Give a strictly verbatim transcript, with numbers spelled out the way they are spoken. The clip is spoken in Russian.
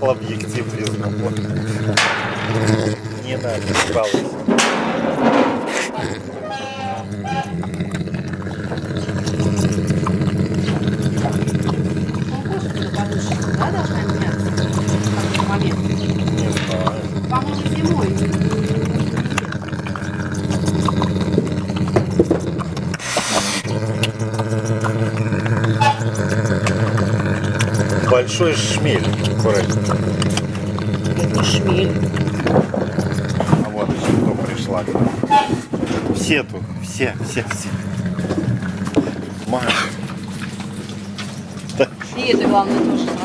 съехал объектив без набора. Не надо, балуйся. Да, должна меняться в какой момент? Не знаю. По-моему, зимой. Большой шмель. Аккуратнее. Это шмель. А вот еще кто пришла. Все тут. Все, все, все. Маша. И это главное тоже.